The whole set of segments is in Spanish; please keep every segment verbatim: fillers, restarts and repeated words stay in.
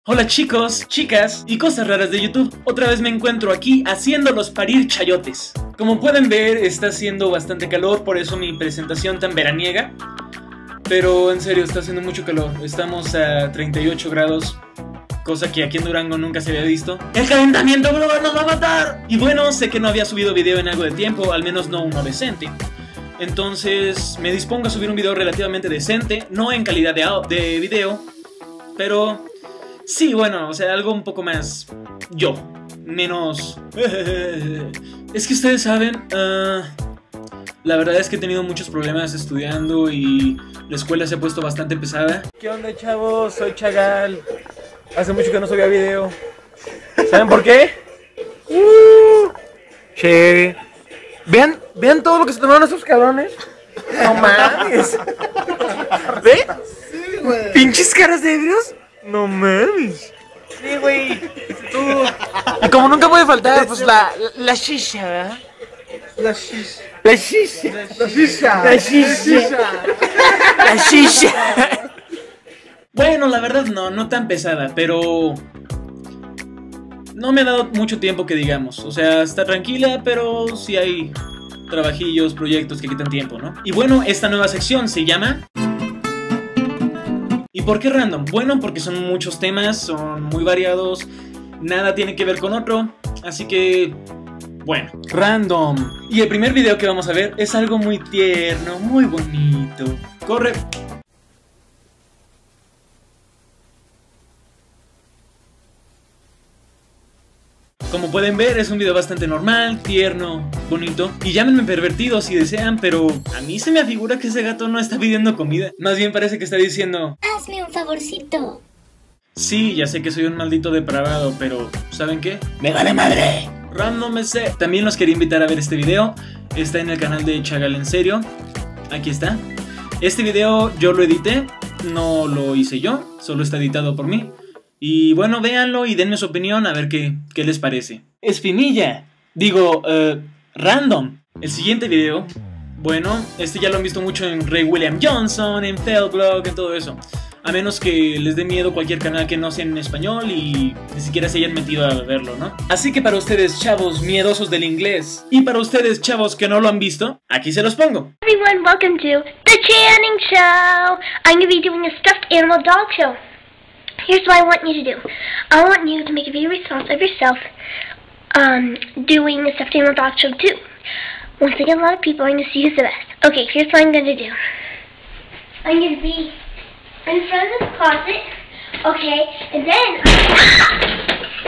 Hola chicos, chicas y cosas raras de YouTube. Otra vez me encuentro aquí haciéndolos parir chayotes. Como pueden ver, está haciendo bastante calor, por eso mi presentación tan veraniega. Pero en serio, está haciendo mucho calor. Estamos a treinta y ocho grados, cosa que aquí en Durango nunca se había visto. ¡El calentamiento global nos va a matar! Y bueno, sé que no había subido video en algo de tiempo, al menos no uno decente. Entonces me dispongo a subir un video relativamente decente, no en calidad de, de video, pero sí, bueno, o sea, algo un poco más yo, menos... Es que ustedes saben, uh, la verdad es que he tenido muchos problemas estudiando y la escuela se ha puesto bastante pesada. ¿Qué onda, chavos? Soy Chagal. Hace mucho que no subía video. ¿Saben por qué? Uh, che. Vean, vean todo lo que se tomaron esos cabrones. No mames. ¿Ve? Sí, güey. ¿Pinches caras de ebrios? No mames. Sí, güey. Tú. Y como nunca puede faltar, pues la, la, la shisha, ¿verdad? La shisha. La shisha. La shisha. La shisha. La shisha. Bueno, la verdad no, no tan pesada, pero no me ha dado mucho tiempo que digamos. O sea, está tranquila, pero sí hay trabajillos, proyectos que quitan tiempo, ¿no? Y bueno, esta nueva sección se llama... ¿Y por qué random? Bueno, porque son muchos temas, son muy variados, nada tiene que ver con otro, así que... bueno, random. Y el primer video que vamos a ver es algo muy tierno, muy bonito. Corre. Como pueden ver, es un video bastante normal, tierno, bonito. Y llámenme pervertido si desean, pero a mí se me afigura que ese gato no está pidiendo comida. Más bien parece que está diciendo... hazme un favorcito. Sí, ya sé que soy un maldito depravado, pero ¿saben qué? ¡Me vale madre! Random ese. También los quería invitar a ver este video. Está en el canal de Chagal en serio. Aquí está. Este video yo lo edité, no lo hice yo, solo está editado por mí. Y bueno, véanlo y denme su opinión a ver qué, qué les parece. Espinilla. Digo, uh, random. El siguiente video, bueno, este ya lo han visto mucho en Ray William Johnson, en Failblog, en todo eso. A menos que les dé miedo cualquier canal que no sea en español y ni siquiera se hayan metido a verlo, ¿no? Así que para ustedes, chavos miedosos del inglés, y para ustedes, chavos que no lo han visto, aquí se los pongo. Everyone, welcome to The Channing Show. I'm going to be doing a stuffed animal dog show. Here's what I want you to do. I want you to make a video response of yourself um, doing a stuffed animal dog show too. Once I get a lot of people, I'm going to see who's the best. Okay, here's what I'm going to do. I'm going to be in front of the closet. Okay, and then...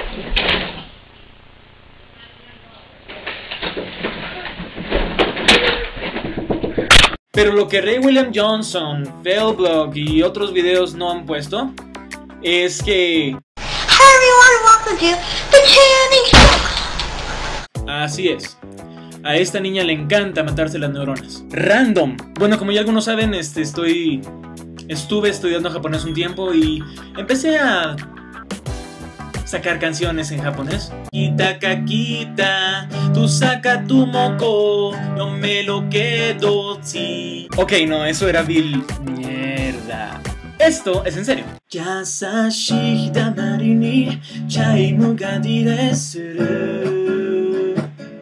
Pero lo que Ray William Johnson, Failblog y otros videos no han puesto es que... Hi everyone, welcome to The Channing Show. Así es. A esta niña le encanta matarse las neuronas. Random. Bueno, como ya algunos saben, este, estoy... Estuve estudiando japonés un tiempo y empecé a sacar canciones en japonés. Kita kakita, tú saca tu moco, yo me lo quedo, sí. Ok, no, eso era Bill. Mierda. Esto es en serio. Yasashi hidamari ni chaimu ga diresuru.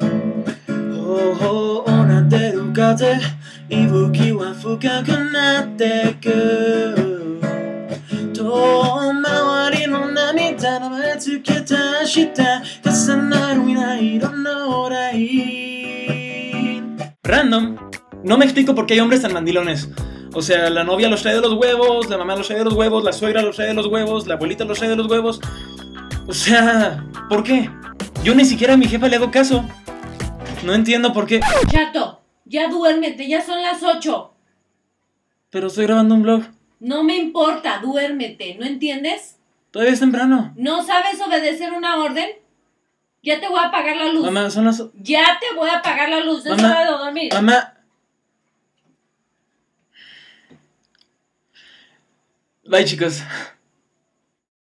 Hoho o nateru kaze, ibuki wa fukaku natteku. To mawari no namida no matsuketa shita kasanaru inai no orai. Random. No me explico por qué hay hombres tan mandilones. O sea, la novia los trae de los huevos, la mamá los trae de los huevos, la suegra los trae de los huevos, la abuelita los trae de los huevos. O sea, ¿por qué? Yo ni siquiera a mi jefa le hago caso. No entiendo por qué. Chato, ya duérmete, ya son las ocho. Pero estoy grabando un vlog. No me importa, duérmete, ¿no entiendes? Todavía es temprano. ¿No sabes obedecer una orden? Ya te voy a apagar la luz. Mamá, son las... Ya te voy a apagar la luz, no es Mamá, hora de dormir. Mamá. Bye, chicos.